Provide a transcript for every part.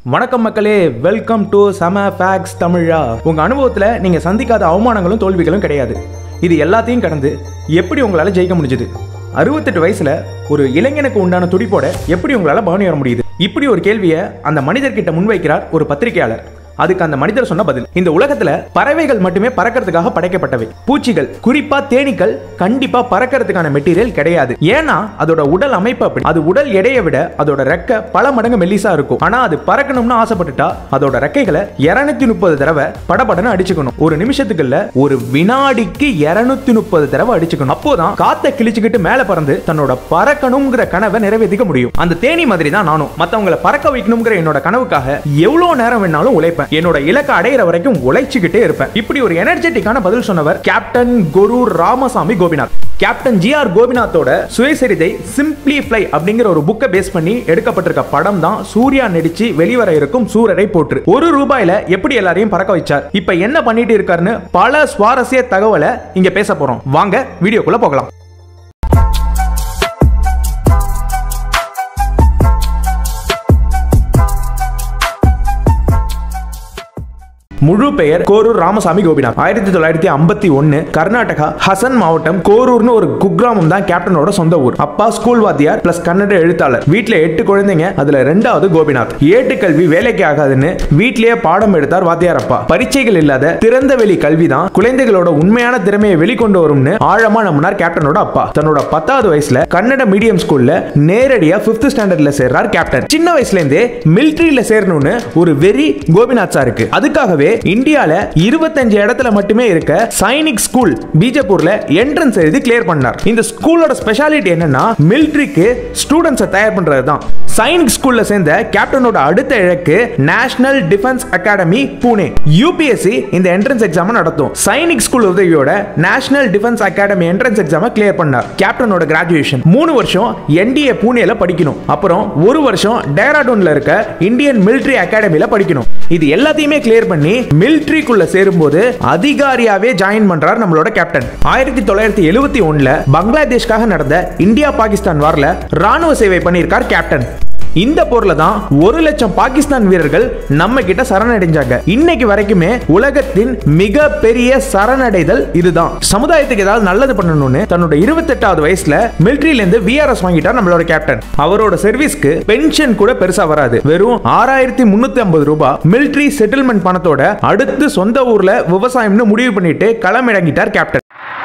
வணக்கம் மக்களே, welcome to சம ஃபேக்ஸ் தமிழா. உங்க அனுபவத்துல நீங்க சந்திக்காத அவமானங்களும் தோல்விகளும் கிடையாது. இது எல்லாத்தையும் கடந்து எப்படி உங்களால ஜெயிக்க முடிஞ்சது? 68 வயசுல ஒரு இளைஞனுக்கு உண்டான துடிப்போட எப்படி உங்களால பவனி வர முடியுது? இப்படி ஒரு கேள்வியை அந்த மனிதர்கிட்ட முன்வைக்கிறார் ஒரு பத்திரிகையாளர். அதுக்கு அந்த மனிதர் சொன்ன பதில்: இந்த உலகத்துல பறவைகள் மட்டுமே பறக்கிறதுக்காக படைக்கப்பட்டவை. பூச்சிகள், குறிப்பா தேனீக்கள் கண்டிப்பா பறக்கிறதுக்கான மெட்டீரியல் கிடையாது. ஏன்னா அதோட உடல் அமைப்பு அப்படி. அது உடல் எடையை விட அதோட ரெக்கை பல மடங்கு மெல்லிசா இருக்கும். ஆனா அது பறக்கணும்னு ஆசைப்பட்டுட்டா அதோட ரெக்கைகளை 230 தடவை படபடன்னு அடிச்சுக்கணும். ஒரு நிமிஷத்துக்கு இல்ல, ஒரு வினாடிக்கு 230 தடவை அடிச்சுக்கணும். அப்போதான் காத்தை கிழிச்சுக்கிட்டு மேல பறந்து தன்னோட பறக்கணுங்கிற கனவை நிறைவேற்றிக்க முடியும். அந்த தேனி மாதிரி தான் நானும் மத்தவங்களை பறக்க வைக்கணுங்கிற என்னோட கனவுக்காக எவ்வளவு நேரம் வேணாலும் உழைப்பேன். என்னோட இலக்கை அடையிற வரைக்கும் உழைச்சுக்கிட்டே இருப்பேன். இப்படி ஒரு எனர்ஜெட்டிக்கான பதில் சொன்னவர் captain Guru Ramasamy Gopinath. Captain G R. கோபிநாத்தோட சுயசரிதை சிம்பிளி ஃப்ளை அப்படிங்கிற ஒரு புக்கை பேஸ் பண்ணி எடுக்கப்பட்டிருக்க படம் தான் சூர்யா நடிச்சு வெளிவர இருக்கும் சூரரை போற்று. ₹1 எப்படி எல்லாரையும் பறக்க வச்சார், இப்ப என்ன பண்ணிட்டு இருக்காருன்னு பல சுவாரஸ்ய தகவலை இங்க பேச போறோம். வாங்க வீடியோக்குள்ள போகலாம். முழு பெயர் கோரூர் ராமசாமி கோபிநாத். 1951 கர்நாடகா ஹசன் மாவட்டம் கோரூர்னு ஒரு குக்கிராமம் தான் கேப்டனோட சொந்த ஊர். அப்பா ஸ்கூல் வாத்தியார் பிளஸ் கன்னட எழுத்தாளர். வீட்டுல 8 குழந்தைங்க, அதுல 2வது கோபிநாத். ஏட்டுக்கல்வி வேலைக்கு ஆகாதுன்னு வீட்லயே பாடம் எடுத்தார் வாத்தியார் அப்பா. பரீட்சைகள் இல்லாத திறந்த வெளி கல்வி தான் குழந்தைகளோட உண்மையான திறமையை வெளிக்கொண்டு வரும்னு ஆழமா நம்பினார் கேப்டனோட அப்பா. தன்னோட 10வது வயசுல கன்னட மீடியம் ஸ்கூல்ல நேரடியா 5th ஸ்டாண்டர்ட்ல சேர்றார் கேப்டன். சின்ன வயசுல இருந்தே மிலிட்டரியில சேரணும்னு ஒரு வெறி கோபிநாத் சாருக்கு. அதுக்காகவே இந்தியால 25 இடத்துல மட்டுமே இருக்க சைனிக் ஸ்கூல் பீஜப்பூர்ல என்ட்ரன்ஸ் எழுதி கிளியர் பண்ணார். இந்த ஸ்கூலோட ஸ்பெஷாலிட்டி என்னன்னா மிலிட்டரிக்கு ஸ்டூடண்ட்ஸை தயார் பண்றதுதான். சைனிக் ஸ்கூல்ல சேர்ந்த கேப்டனோட அடுத்த இலக்கு national defence academy Pune. UPSC இந்த என்ட்ரன்ஸ் எக்ஸாம் நடத்தும். சைனிக் ஸ்கூல் உதவியோட national defence academy entrance exam clear பண்ணார். கேப்டனோட கிராஜுவேஷன் 3 வருஷம் என்டிஏ புனேல படிக்கணும். அப்புறம் 1 வருஷம் டேராடூன்ல இருக்க இந்தியன் மிலிட்டரி அகாடமில படிக்கணும். இது எல்லாத்தையுமே கிளியர் பண்ணி மிலிட்டரிக்குள்ள சேரும்போது அதிகாரியாவே ஜாயின் பண்றார் நம்மளோட கேப்டன். 1971 பங்களாதேஷ்காக நடந்த இந்தியா பாகிஸ்தான் வார்ல ராணுவ சேவை பண்ணியிருக்கார் கேப்டன். இந்த போர்ல தான் 1,00,000 பாகிஸ்தான் வீரர்கள் நம்ம கிட்ட சரணடைஞ்சாங்க. இன்னைக்கு வரைக்குமே உலகத்தின் மிக பெரிய சரணடைதல் இதுதான். சமுதாயத்துக்கு ஏதாவது நல்லது பண்ணணும்னு தன்னோட 28வது வயசுல மிலிட்டரியில இருந்து விஆர்எஸ் வாங்கிட்டார் நம்மளோட கேப்டன். அவரோட சர்வீஸ்க்கு பென்ஷன் கூட பெருசா வராது. வெறும் ₹6,350 மிலிட்டரி செட்டில்மெண்ட் பணத்தோட அடுத்து சொந்த ஊர்ல விவசாயம்னு முடிவு பண்ணிட்டு களமிறங்கிட்டார் கேப்டன்.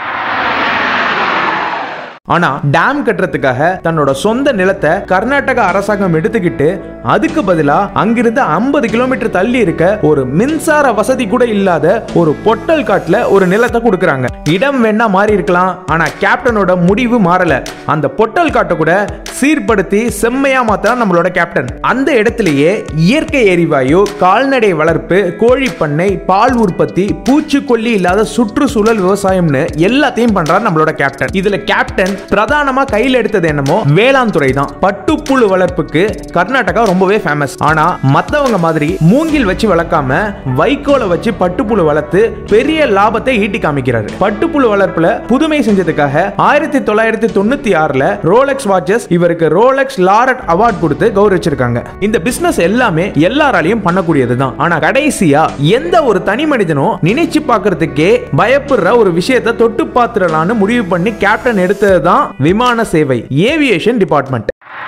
ஆனா டேம் கட்டுறதுக்காக தன்னோட சொந்த நிலத்தை கர்நாடகா அரசாங்கம் எடுத்துக்கிட்டு அதுக்கு பதிலா அங்கிருந்து 50 கிலோமீட்டர் தள்ளி இருக்க ஒரு மின்சார வசதி கூட இல்லாத ஒரு பொட்டல் காட்டுல ஒரு நிலத்தை கொடுக்கறாங்க. இடம் வேணா மாறி இருக்கலாம், ஆனா கேப்டனோட முடிவு மாறல. அந்த பொட்டல் காட்டை கூட சீர்படுத்தி செம்மையா மாத்த நம்மளோட கேப்டன். அந்த இடத்திலேயே இயற்கை எரிவாயு, கால்நடை வளர்ப்பு, கோழி பண்ணை, பால் உற்பத்தி, பூச்சிக்கொல்லி இல்லாத சுற்றுச்சூழல் விவசாயம்னு எல்லாத்தையும் பண்றார் நம்மளோட கேப்டன். இதுல கேப்டன் பிரதானமா கையில் எடுத்தது என்னமோ வேளாண் துறை தான். பட்டுப்புழு வளர்ப்புக்கு கர்நாடகா ரொம்பவே ஃபேமஸ். ஆனா மத்தவங்க மாதிரி மூங்கில் வச்சு வளர்க்காம வைக்கோலை வச்சு பட்டுப்புழு வளர்த்து பெரிய லாபத்தை ஈட்டி காமிக்கிறாரு. பட்டுப்புழு வளர்ப்புல புதுமை செஞ்சதுக்காக 1996 ரோலெக்ஸ் வாட்சஸ் இவருக்கு ரோலெக்ஸ் லாரட் அவார்ட் கொடுத்து கௌரவிச்சிருக்காங்க. இந்த பிசினஸ் எல்லாமே எல்லாராலையும் பண்ணக்கூடியதுதான். ஆனா கடைசியா எந்த ஒரு தனி மனிதனும் நினைச்சு பார்க்கிறதுக்கே பயப்படுற ஒரு விஷயத்தை தொட்டு பார்த்துடலான்னு முடிவு பண்ணி கேப்டன் எடுத்ததுதான் விமான சேவை, ஏவியேஷன் டிபார்ட்மெண்ட்.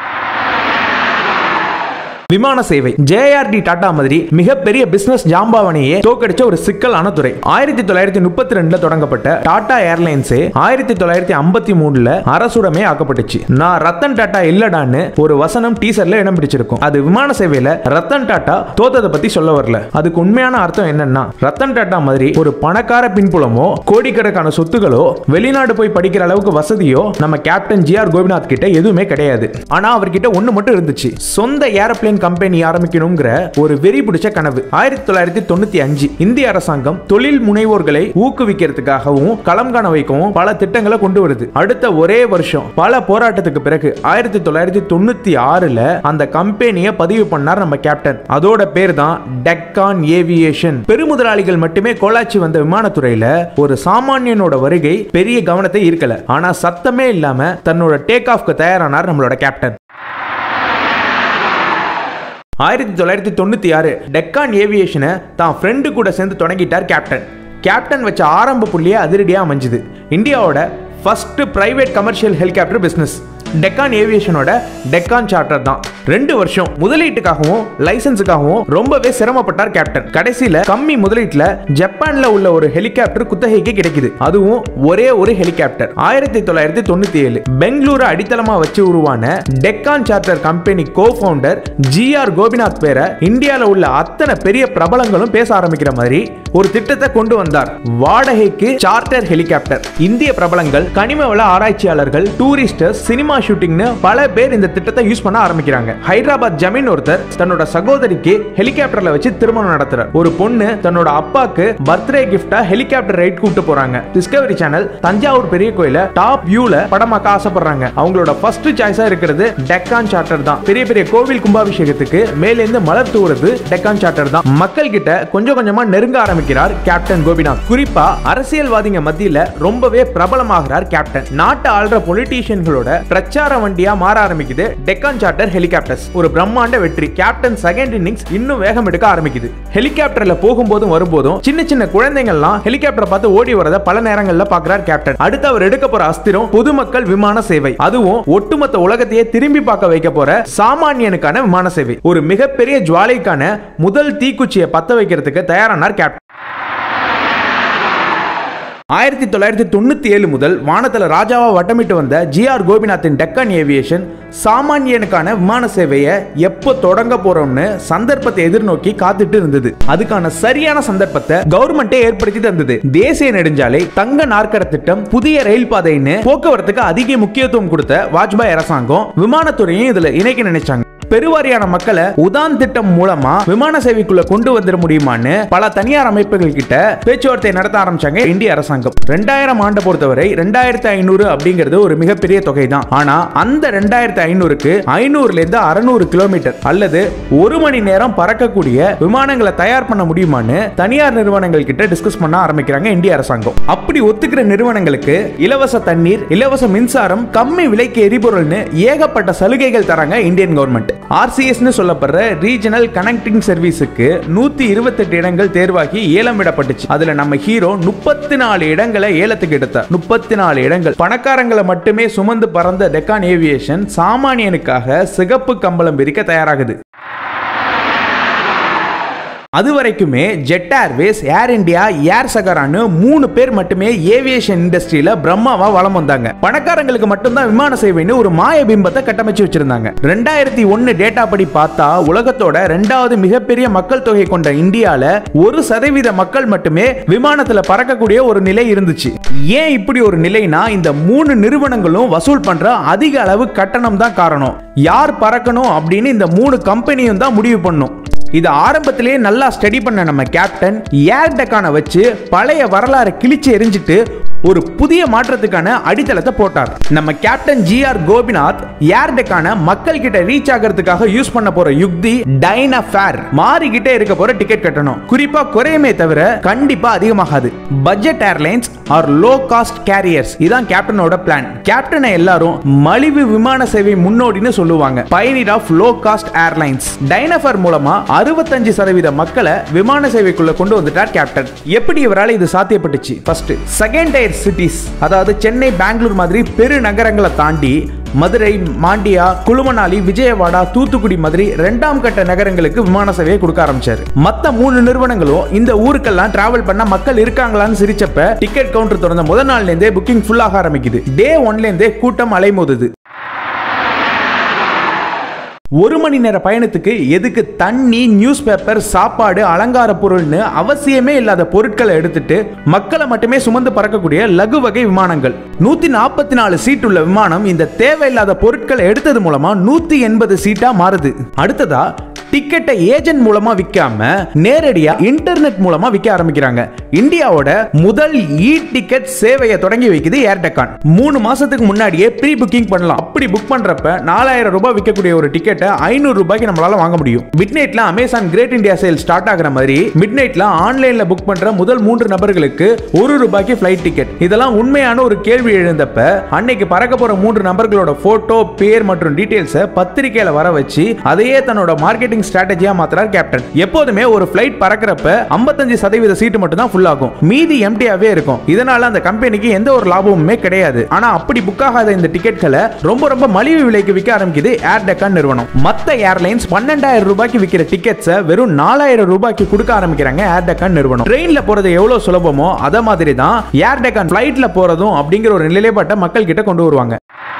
விமான சேவை ஜேஆர்டி டாடா மாதிரி மிகப்பெரிய பிசினஸ் ஜாம்பாவனையே தோக்கடிச்ச ஒரு சிக்கலான துறை. 1932 தொடங்கப்பட்ட டாடா ஏர்லைன்ஸ் 1953 அரசுடமே ஆக்கப்பட்டுச்சு. நான் ரத்தன் டாடா இல்லடான்னு ஒரு வசனம் டீசர்ல இடம் பிடிச்சிருக்கும். அது விமான சேவையில ரத்தன் டாடா தோத்ததை பத்தி சொல்ல வரல. அதுக்கு உண்மையான அர்த்தம் என்னன்னா, ரத்தன் டாடா மாதிரி ஒரு பணக்கார பின்புலமோ கோடிக்கணக்கான சொத்துகளோ வெளிநாடு போய் படிக்கிற அளவுக்கு வசதியோ நம்ம கேப்டன் ஜி.ஆர். கோபிநாத் கிட்ட எதுவுமே கிடையாது. ஆனா அவர்கிட்ட ஒண்ணு மட்டும் இருந்துச்சு: சொந்த ஏரோப்ளேன் கம்பெனி ஆரம்பிக்கணும்ங்கிற ஒரு வெறி பிடிச்ச கனவு. 1995 இந்திய அரசாங்கம் தொழில் முனைவோர்களை ஊக்குவிக்கிறதுக்காகவும் களம் காண வைக்கவும் பல திட்டங்களை கொண்டு வருது. அடுத்த ஒரே வருஷம் பல போராட்டத்துக்கு பிறகு 1996 அந்த கம்பெனியை பதிவு பண்ணார் நம்ம கேப்டன். அதோட பேர் தான் டெக்கான் ஏவியேஷன். பெருமுதலாளிகள் மட்டுமே கோலாச்சி வந்த விமானத்துறையில ஒரு சாமானியனோட வருகை பெரிய கவனத்தை ஈர்க்கல. ஆனா சத்தமே இல்லாம தன்னோட டேக் ஆஃப்க்கு தயாரானார் நம்மளோட கேப்டன். 1996 டெக்கான் ஏவியேஷனை தான் ஃப்ரெண்டு கூட சேர்ந்து தொடங்கிட்டார் கேப்டன். கேப்டன் வச்ச ஆரம்ப புள்ளியே அதிரடியா அமைஞ்சுது. இந்தியாவோட first private commercial helicopter business Deccan ஏவியேஷனோட டெக்கான் சார்ட்டர் தான். 2 வருஷம் முதலீட்டுக்காகவும் லைசன்ஸுக்காகவும் ரொம்பவே சிரமப்பட்டார் கேப்டன். கடைசியில கம்மி முதலீட்டுல ஜப்பான்ல உள்ள ஒரு ஹெலிகாப்டர் குத்தகைக்கு கிடைக்குது. அதுவும் ஒரே ஒரு ஹெலிகாப்டர். 1997 பெங்களூரு அடித்தளமா வச்சு உருவான Deccan charter company co-founder G R Gopinath பேரை இந்தியால உள்ள அத்தனை பெரிய பிரபலங்களும் பேச ஆரம்பிக்கிற மாதிரி ஒரு திட்டத்தை கொண்டு வந்தார். வாடகைக்கு சார்ட்டர் ஹெலிகாப்டர். இந்திய பிரபலங்கள், கனிமவள ஆராய்ச்சியாளர்கள், டூரிஸ்டர்ஸ், சினிமா ஷூட்டிங்னு பல பேர் இந்த திட்டத்தை யூஸ் பண்ண ஆரம்பிக்கிறாங்க. ஹைதராபாத் ஜமீன் ஒருத்தர் தன்னோட சகோதரிக்கு ஹெலிகாப்டர்ல வச்சு திருமணம் நடத்துறார். ஒரு பொண்ணு தன்னோட அப்பாக்கு பர்த்டே கிஃப்டா ஹெலிகாப்டர் ரைட் கூட்டு போறாங்க. டிஸ்கவரி சேனல் தஞ்சாவூர் பெரிய கோயில டாப் வியூல படமாக்க ஆசைப்படுறாங்க. அவங்களோட ஃபர்ஸ்ட் சாய்ஸா இருக்கிறது டெக்கான் சார்ட்டர் தான். பெரிய பெரிய கோவில் கும்பாபிஷேகத்துக்கு மேலேந்து மலர் தூவுறது டெக்கான் சார்ட்டர் தான். மக்கள் கிட்ட கொஞ்சம் கொஞ்சமா நெருங்க ஆரம்பிக்கிறார் கேப்டன் கோபிநாத். குறிப்பா அரசியல்வாதிங்க மத்தியில ரொம்பவே பிரபலமாகிறார் கேப்டன். நாட்டை ஆள்ற பொலிட்டீஷியன்களோட பிரச்சார வண்டியா மாற ஆரம்பிக்குது டெக்கான் சார்ட்டர் ஹெலிகாப்டர்ஸ். ஒரு பிரம்மாண்ட வெற்றி. கேப்டன் செகண்ட் இன்னிங்ஸ் இன்னும் வேகம் எடுக்க ஆரம்பிக்குது. ஹெலிகாப்டர்ல போகும்போதும் வரும்போதும் சின்ன சின்ன குழந்தைங்கள்லாம் ஹெலிகாப்டரை பார்த்து ஓடி வரத பல நேரங்கள்ல பாக்குறார் கேப்டன். அடுத்து அவர் எடுக்க போற அஸ்திரம் பொதுமக்கள் விமான சேவை. அதுவும் ஒட்டுமொத்த உலகத்தையே திரும்பி பார்க்க வைக்க போற சாமானியனுக்கான விமான சேவை. ஒரு மிகப்பெரிய ஜுவாலைக்கான முதல் தீக்குச்சியை பத்த வைக்கிறதுக்கு தயாரானார் கேப்டன். 1997 முதல் வானத்துல ராஜாவா வட்டமிட்டு வந்த ஜிஆர் கோபிநாத்தின் டெக்கான் ஏவியேஷன் சாமானியனுக்கான விமான சேவையை எப்போ தொடங்க போறோம்னு சந்தர்ப்பத்தை எதிர்நோக்கி காத்துட்டு இருந்தது. அதுக்கான சரியான சந்தர்ப்பத்தை கவர்மெண்டே ஏற்படுத்தி தந்தது. தேசிய நெடுஞ்சாலை, தங்க நாற்கர திட்டம், புதிய ரயில் பாதைன்னு போக்குவரத்துக்கு அதிக முக்கியத்துவம் கொடுத்த வாஜ்பாய் அரசாங்கம் விமானத்துறையும் இதுல இணைக்க நினைச்சாங்க. பெருவாரியான மக்களை உதான் திட்டம் மூலமா விமான சேவைக்குள்ள கொண்டு வந்துட முடியுமான்னு பல தனியார் அமைப்புகள் கிட்ட பேச்சுவார்த்தை நடத்த ஆரம்பிச்சாங்க இந்திய அரசாங்கம். 2000 ஆண்டு பொறுத்தவரை 2500 அப்படிங்கிறது ஒரு மிகப்பெரிய தொகை தான். ஆனா அந்த 2500க்கு 500ல இருந்து 600 கிலோமீட்டர் அல்லது 1 மணி நேரம் பறக்கக்கூடிய விமானங்களை தயார் பண்ண முடியுமான்னு தனியார் நிறுவனங்கள் கிட்ட டிஸ்கஸ் பண்ண ஆரம்பிக்கிறாங்க இந்திய அரசாங்கம். அப்படி ஒத்துக்கிற நிறுவனங்களுக்கு இலவச தண்ணீர், இலவச மின்சாரம், கம்மி விலைக்கு எரிபொருள்னு ஏகப்பட்ட சலுகைகள் தராங்க இந்தியன் கவர்மெண்ட். RCS சொல்லப்படுற ரீஜனல் கனெக்டிங் சர்வீஸுக்கு 128 இடங்கள் தேர்வாகி ஏலம் விடப்பட்டுச்சு. அதுல நம்ம ஹீரோ 34 இடங்களை ஏலத்துக்கு எடுத்தார். 34 இடங்கள். பணக்காரங்களை மட்டுமே சுமந்து பறந்த டெக்கான் ஏவியேஷன் சாமானியனுக்காக சிகப்பு கம்பளம் விரிக்க தயாராகுது. அதுவரைக்குமே Jet Airways, Air India, Air சகாரான்னு 3 பேர் மட்டுமே ஏவியேஷன் இண்டஸ்ட்ரியில பிரம்மாவா வலம் வந்தாங்க. பணக்காரங்களுக்கு மட்டும்தான் விமான சேவைன்னு ஒரு மாய பிம்பத்தை கட்டமைச்சு வச்சிருந்தாங்க. 2001 டேட்டா படி பார்த்தா உலகத்தோட 2வது மிகப்பெரிய மக்கள் தொகை கொண்ட இந்தியால 1% மக்கள் மட்டுமே விமானத்துல பறக்கக்கூடிய ஒரு நிலை இருந்துச்சு. ஏன் இப்படி ஒரு நிலைனா இந்த 3 நிறுவனங்களும் வசூல் பண்ற அதிக அளவு கட்டணம் தான் காரணம். யார் பறக்கணும் அப்படின்னு இந்த 3 கம்பெனியும் தான் முடிவு பண்ணும். இது ஆரம்பத்திலேயே நல்லா ஸ்டடி பண்ண நம்ம கேப்டன் ஏர் டெக்கானை வச்சு பழைய வரலாறு கிழிச்சு எரிஞ்சிட்டு ஒரு புதிய மாற்றத்துக்கான அடித்தளத்தை போட்டார். நம்ம captain G R Gopinath Air Deccan மக்கள் கிட்ட ரீச் ஆகிறதுக்காக யூஸ் பண்ண போற யுக்தி டைனா ஃபேர். மாறிக்கிட்டே இருக்க போற டிக்கெட் கட்டணும் குறிப்பா குறையுமே தவிர கண்டிப்பா அதிகமாகாது. Budget airlines or low cost carriers இதான் கேப்டனோட பிளான். கேப்டனை எல்லாரும் மலிவு விமான சேவை முன்னோடின்னு சொல்லுவாங்க. Pioneer of low cost airlines. Dyna fare மூலமா 65% மக்களை விமான சேவைக்குள்ள கொண்டு வந்துட்டார் கேப்டன். எப்படி இவரால் இது சாத்தியப்பட்டுச்சு? ஃபர்ஸ்ட் செகண்ட் டயர் சிட்டிஸ், அதாவது சென்னை, பெங்களூர் மாதிரி பெரு நகரங்களை தாண்டி மதுரை, மாண்டியா, குழுமனாலி, விஜயவாடா, தூத்துக்குடி மாதிரி 2ஆம் கட்ட நகரங்களுக்கு விமான சேவையை கொடுக்க ஆரம்பிச்சாரு. மத்த 3 நிறுவனங்களும் இந்த ஊருக்கெல்லாம் டிராவல் பண்ண மக்கள் இருக்காங்களான்னு சிரிச்சப்ப டிக்கெட் கவுண்டர் திறந்த முதல் நாள்ல இருந்தே புக்கிங் ஃபுல் ஆக ஆரம்பிக்குது. டே 1ல இருந்தே கூட்டம் அலைமோதுது. 1 மணி நேர பயணத்துக்கு எதுக்கு தண்ணி, நியூஸ் பேப்பர், சாப்பாடு, அலங்கார பொருள்னு அவசியமே இல்லாத பொருட்களை எடுத்துட்டு மக்களை மட்டுமே சுமந்து பறக்கக்கூடிய லகு வகை விமானங்கள். 144 சீட் உள்ள விமானம் இந்த தேவையில்லாத பொருட்களை எடுத்தது மூலமா 180 சீட்டா மாறுது. அடுத்ததா டிக்கெட்டை ஏஜென்ட் மூலமா விற்காம நேரடியா இன்டர்நெட் மூலமா விற்க ஆரம்பிக்கிறாங்க. இந்தியாவோட முதல் டிக்கெட் சேவையை தொடங்கி வைக்குது ஏர் டெக்கான். 3 மாசத்துக்கு முன்னாடியே ப்ரீ புக்கிங் பண்ணலாம். அப்படி புக் பண்றப்ப 4000 ரூபாய் விற்கக்கூடிய ஒரு டிக்கெட்டை 500 ரூபாய்க்கு நம்மளால வாங்க முடியும். மிட்நைட்ல Amazon great India sale start ஆகிற மாதிரி மிட்நைட்ல ஆன்லைன்ல புக் பண்ற முதல் 3 நபர்களுக்கு 1 ரூபாய்க்கு ஃபிளைட் டிக்கெட். இதெல்லாம் உண்மையான ஒரு கேள்வி எழுந்தப்ப அன்னைக்கு பறக்க போற 3 நபர்களோட போட்டோ, பேர் மற்றும் டீடைல்ஸை பத்திரிகையில வர வச்சு அதையே தன்னோட மார்க்கெட்டிங் போர்டிங் ஸ்ட்ராட்டஜியா மாத்துறார் கேப்டன். எப்போதுமே ஒரு ஃளைட் பறக்கறப்ப 55% சீட் மட்டும் தான் ஃபுல் ஆகும், மீதி எம்டியாவே இருக்கும். இதனால அந்த கம்பெனிக்கு எந்த ஒரு லாபமுமே கிடையாது. ஆனா அப்படி புக் ஆகாத இந்த டிக்கெட்களை ரொம்ப ரொம்ப மலிவு விலைக்கு விற்க ஆரம்பிக்குது ஏர் டெக்கான் நிறுவனம். மத்த ஏர்லைன்ஸ் 12,000 ரூபாய்க்கு விற்கிற டிக்கெட்ஸை வெறும் 4,000 ரூபாய்க்கு கொடுக்க ஆரம்பிக்கிறாங்க ஏர் டெக்கான் நிறுவனம். ட்ரெயின்ல போறது எவ்வளவு சுலபமோ அத மாதிரி தான் ஏர் டெக்கான் ஃளைட்ல போறதும் அப்படிங்கிற ஒரு நிலைப்பாட்டை மக்கள் கிட்ட கொண்டு வருவாங்க.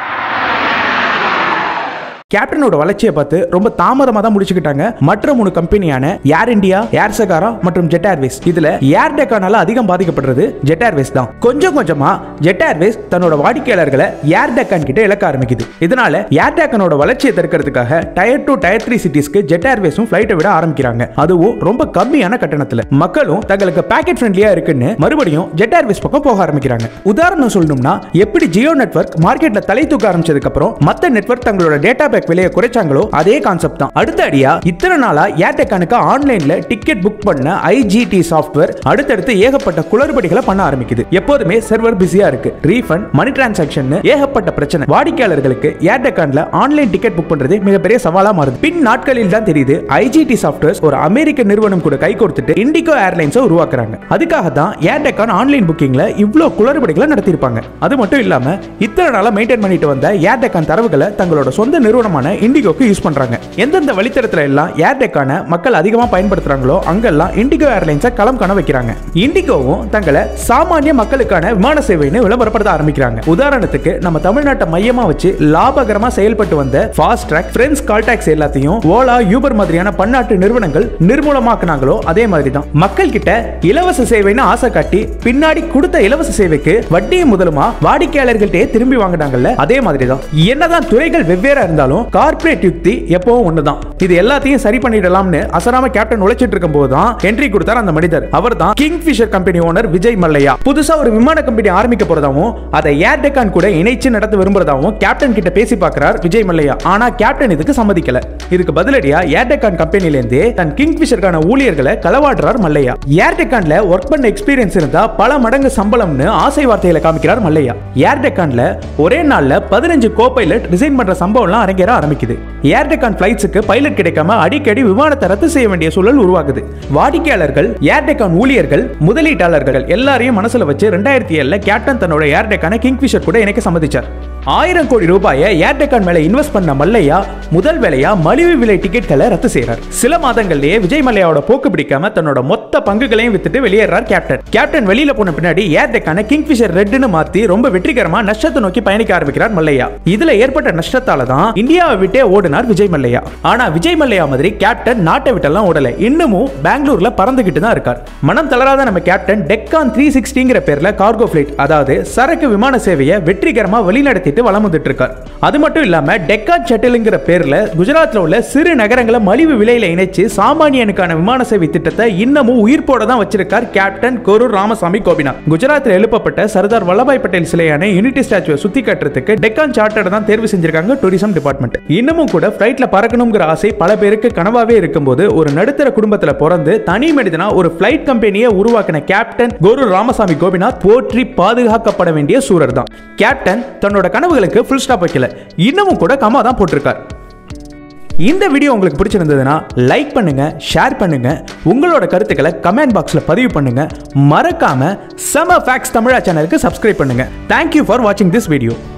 கேப்டனோட வளர்ச்சியை பார்த்து ரொம்ப தாமதமா தான் முடிச்சுக்கிட்டாங்க மற்ற 3 கம்பெனியான ஏர் இந்தியா, ஏர் சகாரா மற்றும் ஜெட் ஏர்வேஸ். இதுல ஏர் டெக்கானால அதிகம் பாதிக்கப்படுறது ஜெட் ஏர்வேஸ் தான். கொஞ்சம் கொஞ்சமா ஜெட் ஏர்வேஸ் தன்னோட வாடிக்கையாளர்களை ஏர் டெக்கான் கிட்ட இழக்க ஆரம்பிக்குது. இதனால ஏர் டெக்கானோட வளர்ச்சியை தடுக்கிறதுக்காக டயர் 2 டயர் 3 சிட்டிஸ்க்கு ஜெட் ஏர்வேஸும் ஃளைட்டை விட ஆரம்பிக்கிறாங்க. அதுவும் ரொம்ப கம்மியான கட்டணத்துல. மக்களும் தங்களுக்கு பாக்கெட் ஃப்ரெண்ட்லியா இருக்குன்னு மறுபடியும் ஜெட் ஏர்வேஸ் பக்கம் போக ஆரம்பிக்கிறாங்க. உதாரணம் சொல்லணும்னா எப்படி ஜியோ நெட்வொர்க் மார்க்கெட்ல தலை தூக்க ஆரம்பிச்சதுக்கு அப்புறம் மத்த நெட்வொர்க் தங்களோட டேட்டா பேக் விலையை குறைச்சாங்களோ அதே கான்செப்ட் தான். அடுத்த அடியா இத்தனை நாளா ஏர் டெக்கானுக்கு ஆன்லைன்ல டிக்கெட் புக் பண்ண ஐஜிடி சாஃப்ட்வேர் அடுத்தடுத்து ஏகப்பட்ட குளறுபடிகளை பண்ண ஆரம்பிக்குது. எப்போதுமே சர்வர் பிஸியா இருக்கு, ரீஃபண்ட், மணி டிரான்சாக்ஷன் ஏகப்பட்ட பிரச்சனை. வாடிக்கையாளர்களுக்கு ஏர் டெக்கான்ல ஆன்லைன் டிக்கெட் புக் பண்றது மிகப்பெரிய சவாலா மாறுது. பின் நாட்களில் தான் தெரியுது ஐஜிடி சாஃப்ட்வேர் ஒரு அமெரிக்க நிறுவனம் கூட கை கோர்த்துட்டு இண்டிகோ ஏர்லைன்ஸை உருவாக்குறாங்க. அதுக்காக தான் ஏர் டெக்கான் ஆன்லைன் புக்கிங்ல இவ்ளோ குளறுபடிகளை நடத்திருப்பாங்க. அது மட்டும் இல்லாம இத்தனை நாளா மெயின்டைன் பண்ணிட்டு வந்த ஏர் டெக்கான் தரவுகளை தங்களோட சொந்த நிறுவனமான இண்டிகோக்கு யூஸ் பண்றாங்க. எந்தெந்த வழித்தடத்துல எல்லாம் ஏர் டெக்கான மக்கள் அதிகமா பயன்படுத்துறாங்களோ அங்கெல்லாம் இண்டிகோ ஏர்லைன்ஸை களம் காண வைக்கிறாங்க. இண்டிகோவும் தங்களை சாமானிய மக்களுக்கான விமான சேவைன்னு விளம்பரப்படுத்த ஆரம்பிக்கிறாங்க. உதாரணத்துக்கு நம்ம தமிழ்நாட்டை மையமா வச்சு லாபகரமா செயல்பட்டு வந்த fast track, friends call taxi எல்லாத்தையும் ஓலா, யூபர் மாதிரியான பன்னாட்டு நிறுவனங்கள் நிர்மூலமாக்குனாங்களோ அதே மாதிரி தான் மக்கள் கிட்ட இலவச சேவைன்னு ஆசை காட்டி பின்னாடி கொடுத்த இலவச சேவைக்கு வட்டியும் முதலுமா வாடிக்கையாளர்கள்ட்டே திரும்பி வாங்கினாங்கல்ல, அதே மாதிரி தான். என்னதான் துறைகள் வெவ்வேறா இருந்தாலும் கார்ப்பரேட் யுக்தி எப்பவும் ஒண்ணுதான். இது எல்லாத்தையும் சரி பண்ணிடலாம்னு அசராம கேப்டன் உழைச்சிட்டு இருக்கும் போதுதான் என்ட்ரி கொடுத்தார் அந்த மனிதர். அவர் தான் Kingfisher company owner Vijay Mallya. புதுசா ஒரு விமான கம்பெனி ஆரம்பிக்க போறதாவும் அதை ஏர் டெக்கான் கூட இணைச்சு நடத்த விரும்புறதாவும் கேப்டன் கிட்ட பேசி பார்க்கிறார் விஜய் மல்லையா. ஆனா கேப்டன் இதுக்கு சம்மதிக்கல. இதுக்கு பதிலடியா ஏர் டெக்கான் கம்பெனில இருந்து தன் கிங்ஃபிஷருக்கான ஊழியர்களை களவாடுறார் மல்லையா. ஏர் டெக்கான்ல ஒர்க் பண்ண எக்ஸ்பீரியன்ஸ் இருந்தா பல மடங்கு சம்பளம்னு ஆசை வார்த்தைகளை காமிக்கிறார் மல்லையா. ஏர் டெக்கான்ல ஒரே நாள்ல 15 கோ பைலட் ரிசைன் பண்ற சம்பவம்லாம் அரங்கேற ஆரம்பிக்குது. ஏர் டெக்கான் ஃளைட்ஸ்க்கு பைலட் கிடைக்காம அடிக்கடி விமானத்தை ரத்து செய்ய வேண்டிய சூழல் உருவாகுது. வாடிக்கையாளர்கள், ஏர் டெக்கான் ஊழியர்கள், முதலீட்டாளர்கள் எல்லாரையும் மனசுல வச்சு 2007 கேப்டன் தன்னோட ஏர் டெக்கான கிங்ஃபிஷர் கூட இணைக்க சம்மதிச்சார். 1000 கோடி ரூபாயை ஏர் டெக்கான் மேல இன்வெஸ்ட் பண்ண மல்லையா முதல் வேலையா மலிவு விலை டிக்கெட்களை ரத்து செய்யறார். சில மாதங்கள்லயே விஜய் மல்லையாவோட போக்கு பிடிக்காம தன்னோட மொத்த பங்குகளையும் வித்துட்டு வெளியேறார் கேப்டன். கேப்டன் வெளியில போன பின்னாடி ஏர் டெக்கான கிங்ஃபிஷர் ரெட்னு மாத்தி ரொம்ப வெற்றிகரமா நஷ்டத்தை நோக்கி பயணிக்க ஆரம்பிக்கிறார் மல்லையா. இதுல ஏற்பட்ட நஷ்டத்தால தான் இந்தியாவை விட்டே ஓடினார் விஜய் மல்லையா. ஆனா விஜய் மல்லையா மாதிரி கேப்டன் நாட்டை விட்டெல்லாம் ஓடல. இன்னமும் பெங்களூர்ல பறந்துகிட்டு தான் இருக்கார். மனம் தளராத நம்ம கேப்டன் டெக்கான் 360ங்கிற பேர்ல கார்கோ ஃபிளைட், அதாவது சரக்கு விமான சேவையை வெற்றிகரமா வழிநடத்தி வலம் வந்துட்டு இருக்கார். அது மட்டும் இல்லாம டெக்கான் ஷட்டில்ங்கிற பேர்ல குஜராத்ல உள்ள சிறு நகரங்களை மலிவு விலையில இணைச்சு சாமானியனுக்கான விமான சேவை திட்டத்தை இன்னமும் உயிர்ப்போட தான் வச்சிருக்கார் கேப்டன் கோரூர் ராமசாமி கோபிநாத். குஜராத்தில் எழுப்பப்பட்ட சர்தார் வல்லபாய் பட்டேல் சிலையான யூனிட்டி ஸ்டாச்சுவை சுத்தி காட்டுறதுக்கு டெக்கான் சார்ட்டர் தான் தேர்வு செஞ்சிருக்காங்க டூரிசம் டிபார்ட்மெண்ட். இன்னமும் கூட ஃளைட்ல பறக்கணும்ங்கிற ஆசை பல பேருக்கு கனவாவே இருக்கும்போது ஒரு நடுத்தர குடும்பத்துல பிறந்து தனி மனிதனா ஒரு ஃளைட் கம்பெனியை உருவாக்கின கேப்டன் கோரூர் ராமசாமி கோபிநாத் போற்றி பாதுகாக்கப்பட வேண்டிய சூரர் தான். கேப்டன் தன்னோட கனவுகளுக்கு ஃபுல் ஸ்டாப் வைக்கல, இன்னமும் கூட கமா தான் போட்டிருக்கார். இந்த வீடியோ உங்களுக்கு பிடிச்சிருந்ததுன்னா லைக் பண்ணுங்க, ஷேர் பண்ணுங்க, உங்களோட கருத்துக்களை கமெண்ட் பாக்ஸ்ல பதிவு பண்ணுங்க. மறக்காம செம ஃபேக்ட்ஸ் தமிழா சேனலுக்கு சப்ஸ்கிரைப் பண்ணுங்க. Thank you for watching this video.